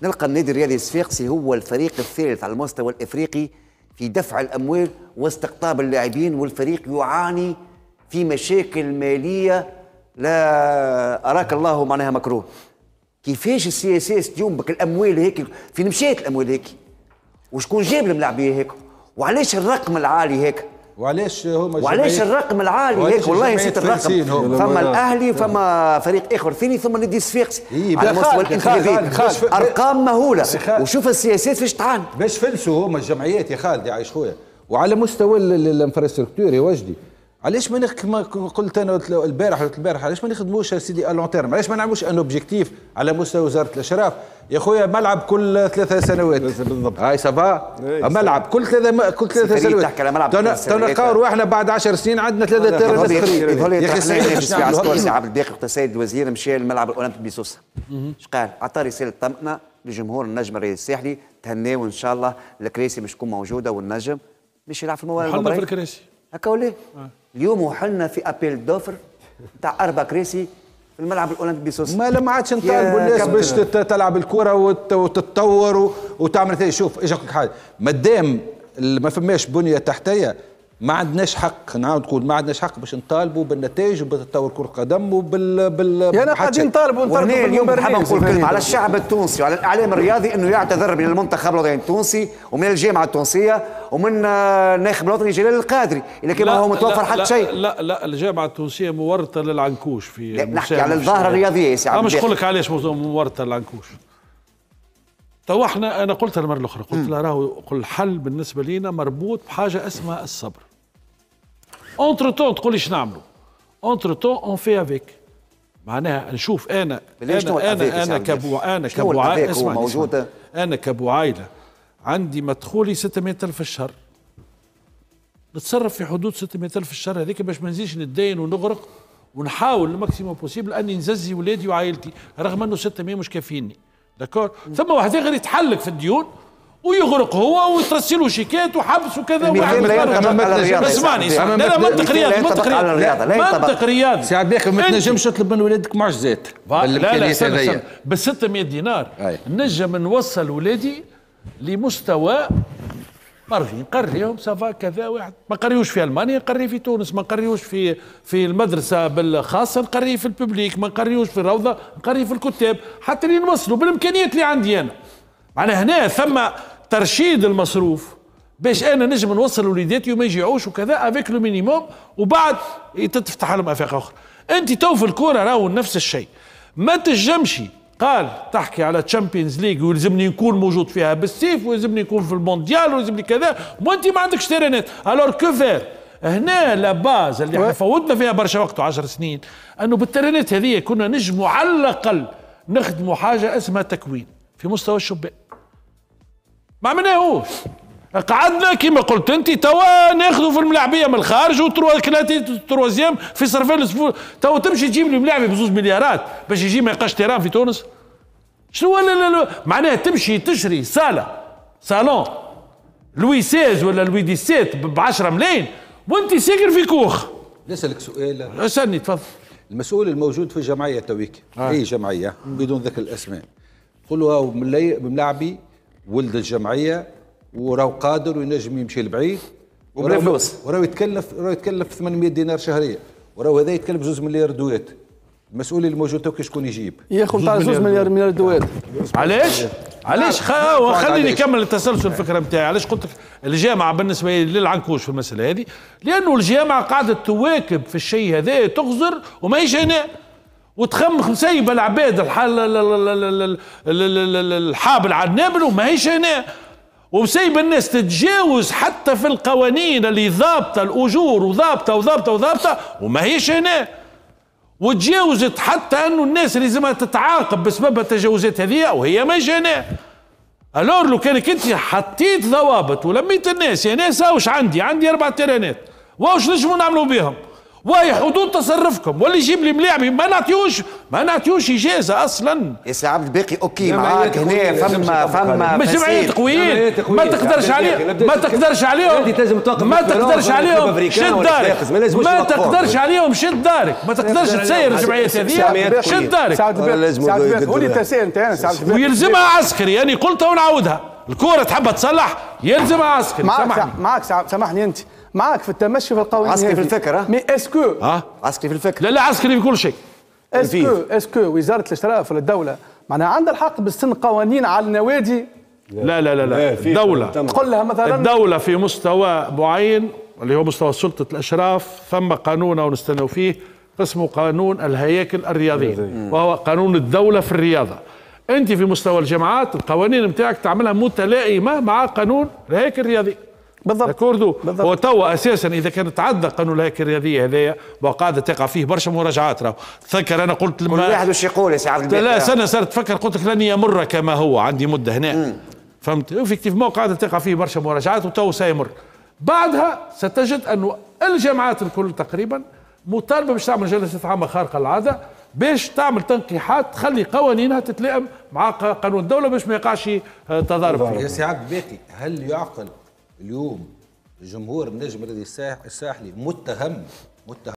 نلقى النادي الرياضي الصفاقسي هو الفريق الثالث على المستوى الافريقي في دفع الاموال واستقطاب اللاعبين، والفريق يعاني في مشاكل ماليه لا اراك الله معناها مكروه. كيفاش السياسات اليوم بك الاموال هيك فين مشات الاموال هيك؟ وشكون جاب الملاعبيه هيك؟ وعلاش الرقم العالي هيك؟ وعلاش الرقم العالي هيك؟ والله نسيت الرقم. فما الاهلي فما فريق اخر ثاني ثم النادي الصفاقسي على مستوى الانتخابات ارقام مهوله. وشوف السياسات فاش تعاني باش فلسوا هما الجمعيات يا خالد يا عايش خويا. وعلى مستوى الانفراستركتور يا وجدي، علاش ما كما قلت انا البارح علاش ما نخدموش سيدي الون تيرم؟ علاش ما نعملوش ان اوبجيكتيف على مستوى وزاره الاشراف يا خويا؟ ملعب كل 3 سنوات بالضبط، هاي سافا ملعب كل 3 سنوات. تحكي على ملعب تنقاور واحنا بعد 10 سنين عندنا 3 تيرانات اخرين. يا اخي سعيد عبد الباقي وقت السيد الوزير مشى للملعب الاولمبي بسوسه، اش قال؟ عطى رساله طمأنه لجمهور النجم الرياضي الساحلي، تهناو ان شاء الله الكراسي مش تكون موجوده والنجم مش يلعب في المباراه. حلنا في الكراسي هكا ولا؟ اليوم وحلنا في ابيل دوفر تاع 4 كراسي في الملعب الاولمبي بسوس. ما لما عادش نطالبوا الناس باش تلعب الكره وتتطور وتعمل. شوف ايش نقول لك حاجه، مادام ما فماش بنيه تحتيه ما عندناش حق، نعاود نقول ما عندناش حق باش نطالبوا بالنتائج وبتطور كره القدم يعني قاعدين نطالبوا اليوم نحب نقول كلمه على الشعب التونسي وعلى الاعلام الرياضي انه يعتذر من المنتخب الوطني التونسي ومن الجامعه التونسيه ومن الناخب الوطني جلال القادري الا كان هو متوفر حتى شيء. لا الجامعه التونسيه مورطه للعنكوش في نحكي على الظاهره الرياضيه يا سي مش نقول لك علاش مورطه للعنكوش. تو انا قلت المره الاخرى قلت لها راهو الحل بالنسبه لينا مربوط بحاجه اسمها الصبر. اونتر تون تقول لي ايش نعملوا؟ اونتر تون اون في افيك، معناها نشوف انا كابو عائله انا كابو عائله عندي مدخولي 600,000 في الشهر، نتصرف في حدود 600,000 في الشهر هذيك باش ما نزيدش نتدين ونغرق، ونحاول الماكسيموم بوسيبل اني نززي ولادي وعائلتي، رغم انه 600 مش كافيني. داكور؟ ثم واحد غير يتحلق في الديون ويغرق هو ويترسلوا شيكات وحبس وكذا. اسمعني لا منطق رياضي ساعات باخي ما تنجمش تطلب من ولادك معجزات. لا ب 600 دينار نجم نوصل ولادي لمستوى مرضي، نقريهم سافا كذا. واحد ما نقريوش في المانيا نقريه في تونس، ما نقريوش في المدرسه بالخاصه نقريه في الببليك، ما نقريوش في الروضه نقريه في الكتاب، حتى اللي نوصلوا بالامكانيات اللي عندي انا. معناها هنا ثم ترشيد المصروف باش انا نجم نوصل وليداتي وما يجيعوش وكذا افيك لو مينيموم، وبعد تفتح لهم افاق اخرى. انت تو في الكوره راهو نفس الشيء، ما تنجمش قال تحكي على تشامبيونز ليج ويلزمني نكون موجود فيها بالسيف ويلزمني نكون في المونديال ويلزمني كذا وانت ما عندكش تيرانات. الور كوفير هنا لا باز اللي احنا فوتنا فيها برشا وقت 10 سنين، انه بالتيرانات هذه كنا نجموا على الاقل نخدموا حاجه اسمها تكوين في مستوى الشبان. ما عملناهوش، قعدنا كما قلت انت توا ناخذوا في الملاعبيه من الخارج وتروازيام في صرفين توا تمشي تجيب لي ملاعبي ب2 مليارات باش يجي ما يلقاش تيران في تونس. شنو لا معناها تمشي تشري صالون لوي 16 ولا لوي 17 ب 10 ملايين وانت ساكن في كوخ. نسألك سؤال. اسالني تفضل. المسؤول الموجود في الجمعيه تويك اي جمعيه بدون ذكر الاسماء، قولوا ملاعبي ولد الجمعيه وراو قادر وينجم يمشي لبعيد وبلا فلوس، وراو يتكلف 800 دينار شهريه، وراو هذا يتكلف 2 مليار دوات. المسؤول الموجود توك شكون يجيب؟ ياخذ تاع 2 مليار دوات. علاش خليني نكمل التسلسل الفكره نتاعي. علاش قلت لك الجامعه بالنسبه للعنكوش في المساله هذه؟ لانه الجامعه قاعده تواكب في الشيء هذا، تغزر وماهيش هنا وتخمخ سايبه العباد الحابل على النابل وماهيش هنا، ومسيب الناس تتجاوز حتى في القوانين اللي ضابطه الاجور وضابطه وماهيش هنا، وتجاوزت حتى انه الناس اللي لازمها تتعاقب بسبب التجاوزات هذه وهي ماهيش هنا. الور لو كانك انت حطيت ضوابط ولميت الناس يا ناس واش عندي 4 تيرانات واش نجموا نعملوا بهم وهي حدود تصرفكم، واللي يجيب لي ملاعبي ما نعطيوش اجازه اصلا. يا سي عبد الباقي اوكي معاك هنا فما مش جمعيات قويين ما تقدرش عليهم ما تقدرش عليهم شد دارك ما تقدرش عليهم شد دارك ما تقدرش تسير الجمعيات هذه شد دارك. هو اللي تسائل انت ويلزمها عسكري. انا قلتها ونعاودها، الكره تحب تصلح يلزمها عسكري. معك سامحني انت معك في التمشي في القوانين عسكري في الفكره مي اسكو عسكري في الفكره لا عسكري في كل شيء. اسكو وزاره الاشراف ولا الدوله معناها عندها الحق بالسن قوانين على النوادي؟ لا الدوله تقول لها مثلا الدوله في مستوى معين اللي هو مستوى سلطه الاشراف ثم قانون ونستنوا فيه اسمه قانون الهياكل الرياضيه وهو قانون الدوله في الرياضه. انت في مستوى الجامعات القوانين نتاعك تعملها متلائمه مع قانون الهياكل الرياضيه. بالضبط. هو توا اساسا اذا كان تعدى قانون الهياكل الرياضيه هذايا وقاعده تقع فيه برشا مراجعات. راهو تذكر انا قلت كل واحد وش يقول يا سي عبد لا سنه صارت تفكر قلت لك لن يمر كما هو عندي مده هنا فهمت. افكتيفمون قاعده تقع فيه برشا مراجعات وتو سيمر. بعدها ستجد انه الجامعات الكل تقريبا مطالبه باش تعمل جلسه عامه خارقه العاده باش تعمل تنقيحات تخلي قوانينها تتلائم مع قانون الدوله باش ما يقعش تضارب. يا سي عبد الباقي هل يعقل اليوم جمهور النجم الرياضي الساحلي متهم